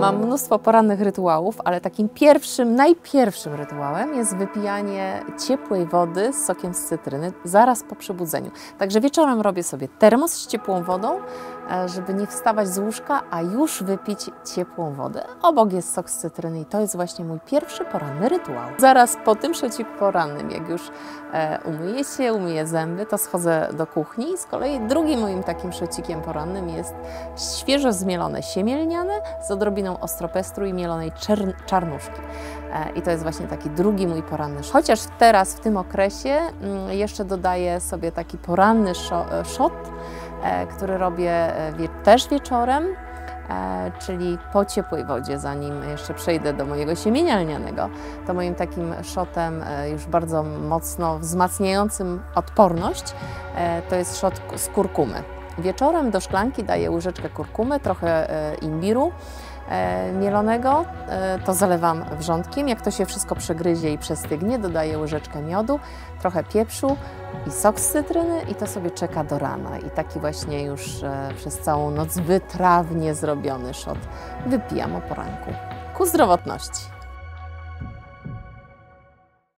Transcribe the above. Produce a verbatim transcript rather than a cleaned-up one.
Mam mnóstwo porannych rytuałów, ale takim pierwszym, najpierwszym rytuałem jest wypijanie ciepłej wody z sokiem z cytryny zaraz po przebudzeniu. Także wieczorem robię sobie termos z ciepłą wodą, żeby nie wstawać z łóżka, a już wypić ciepłą wodę. Obok jest sok z cytryny i to jest właśnie mój pierwszy poranny rytuał. Zaraz po tym szociku porannym, jak już umyję się, umyję zęby, to schodzę do kuchni. Z kolei drugim moim takim szocikiem porannym jest świeżo zmielone siemię lniane z odrobiną ostropestru i mielonej czarnuszki. I to jest właśnie taki drugi mój poranny szot. Chociaż teraz w tym okresie jeszcze dodaję sobie taki poranny szot, który robię wie też wieczorem, czyli po ciepłej wodzie, zanim jeszcze przejdę do mojego siemienia lnianego. To moim takim szotem już bardzo mocno wzmacniającym odporność to jest szot z kurkumy. Wieczorem do szklanki daję łyżeczkę kurkumy, trochę imbiru mielonego, to zalewam wrzątkiem. Jak to się wszystko przegryzie i przestygnie, dodaję łyżeczkę miodu, trochę pieprzu i sok z cytryny i to sobie czeka do rana. I taki właśnie już przez całą noc wytrawnie zrobiony szot wypijam o poranku ku zdrowotności.